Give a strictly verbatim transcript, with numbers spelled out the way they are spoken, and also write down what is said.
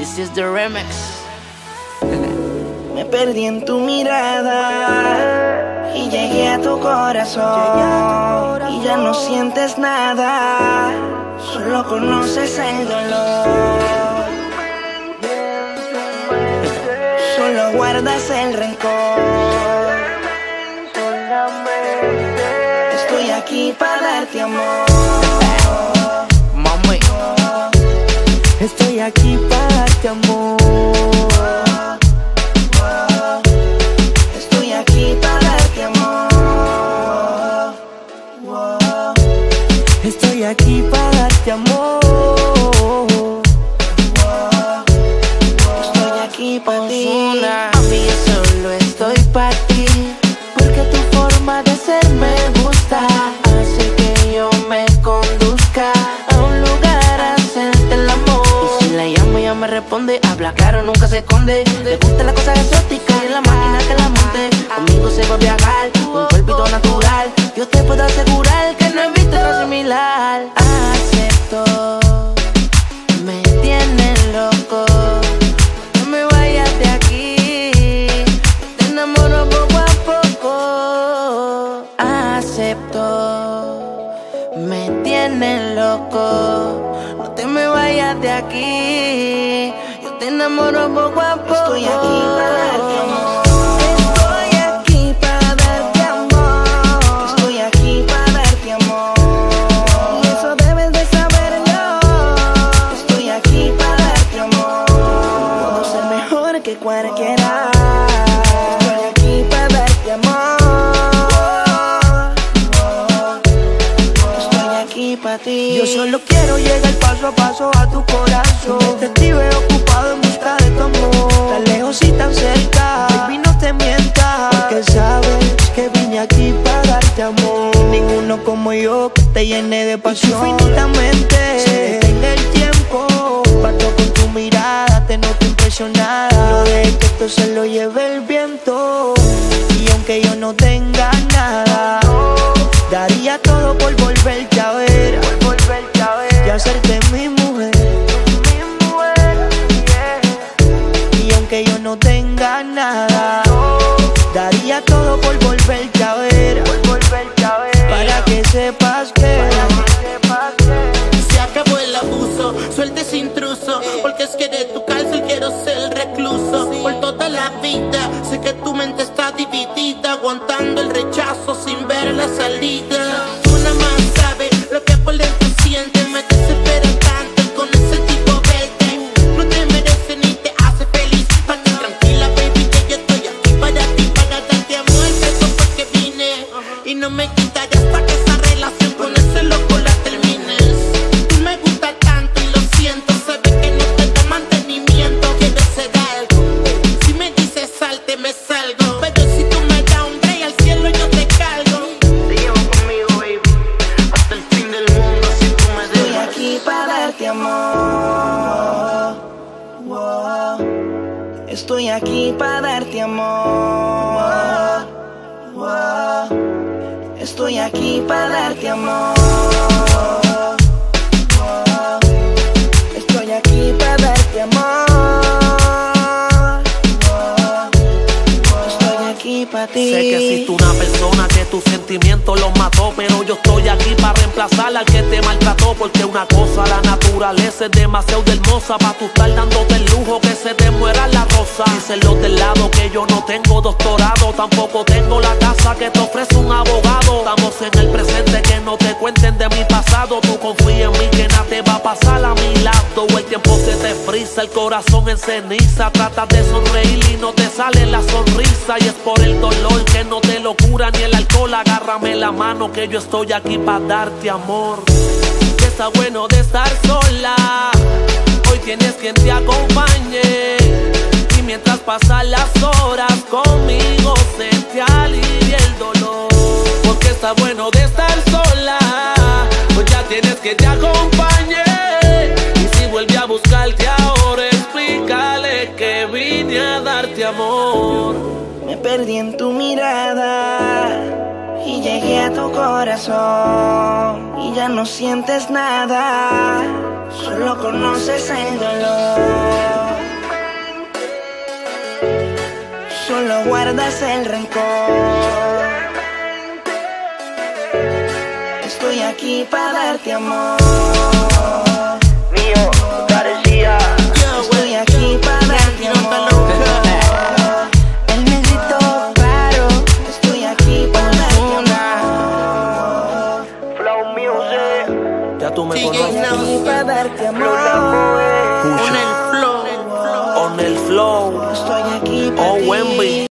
This is the remix. Me perdí en tu mirada y llegué a tu corazón y ya no sientes nada, solo conoces el dolor, solo guardas el rencor. Estoy aquí para darte amor, Mami. estoy aquí para darte amor. Estoy aquí para darte amor. Estoy aquí para darte amor. Estoy aquí para ti. Mami, yo solo estoy para ti, Porque tu forma de ser me gusta. así que yo me conduzca A un lugar a hacerte el amor. y si la llamo ella me responde. Habla claro, nunca se esconde. Le gusta la cosa exótica y en la máquina que la monte. Conmigo se va a viajar, un cuerpito natural. Yo te puedo asegurar que no he visto nada similar. Acepto, Me tiene loco, no me vayas de aquí. te enamoro poco a poco. Acepto, Me tiene loco, no te me vayas de aquí. Yo te enamoro poco a poco. estoy aquí para darte amor. Estoy aquí para darte amor. Estoy aquí para darte amor. Y eso debes de saberlo. Estoy aquí para darte amor. Puedo ser mejor que cualquiera. Estoy aquí para darte amor. Estoy aquí para ti. Yo solo quiero llegar paso a paso a tu corazón. Un detective ocupado en busca de tu amor. Tan lejos y tan cerca, baby, no te mientas, porque sabes que vine aquí para darte amor. Ninguno como yo que te llene de pasión. Infinitamente se detenga el tiempo. Parto con tu mirada, te noto impresionada. No dejes que esto se lo lleve el viento. Y aunque yo no tenga nada, daría todo por volverte a ver, por volverte a ver, y hacerte mi mujer, mi mujer, yeah. Y aunque yo no tenga nada, daría todo por volverte a ver, por volverte a ver, para que sepas que, para que sepas que Se acabó el abuso, suelta ese intruso, porque es que de tu cárcel quiero ser recluso por toda la vida. Sé que tu mente está dividida, aguantando el rechazo sin ver la salida. Tú nada más sabes lo que por dentro sientes, me desespera tanto con ese tipo verde. No te merece ni te hace feliz. Pate tranquila, baby, que yo estoy aquí para ti, para darte amor. Eso fue que vine y no me quitaré hasta que esa relación con ese loco la termines. Tú me gusta tanto y lo siento, sabes que no te da mantenimiento. Quiero ser algo, si me dices salte me salgo, pero si tú me das un break al cielo yo te cargo. Te llevo conmigo, baby, hasta el fin del mundo si tú me Estoy dejas. aquí para darte amor. Wow. Estoy aquí para darte amor. Wow. Estoy aquí para darte amor. Wow. Estoy aquí para darte amor. Wow. Estoy aquí para ti. Sé que existe una persona que tus sentimientos los mató, pero yo estoy aquí para reemplazar al que te maltrató. Porque una cosa, la naturaleza es demasiado hermosa para tú estar dándote el lujo que se te muera la rosa. Dicen los del lado que yo no tengo doctorado, tampoco tengo la casa que te ofrece un abogado. Estamos en el presente, que no te cuenten de mi pasado. Tú confía en mí que nada te va a pasar a mi lado. El tiempo se te frisa, el corazón en ceniza. Tratas de sonreír y no te sale la sonrisa. Y es por el dolor que no te lo cura ni el alcohol. Agárrame la mano que yo estoy aquí para darte amor. Que está bueno de estar sola, hoy tienes quien te acompañe. Y mientras pasan las horas conmigo se te alivia el dolor. Porque está bueno de estar sola, pues ya tienes que te acompañe. Y si vuelve a buscarte ahora, explícale que vine a darte amor. Me perdí en tu mirada y llegué a tu corazón y ya no sientes nada, solo conoces el dolor. no guardas el rencor. Estoy aquí para darte amor. Mío, carecía. Estoy aquí para darte amor. El negrito claro. Estoy aquí para darte amor. Flow music. Ya tú me Sigue conoces. Estoy aquí para darte Flow amor.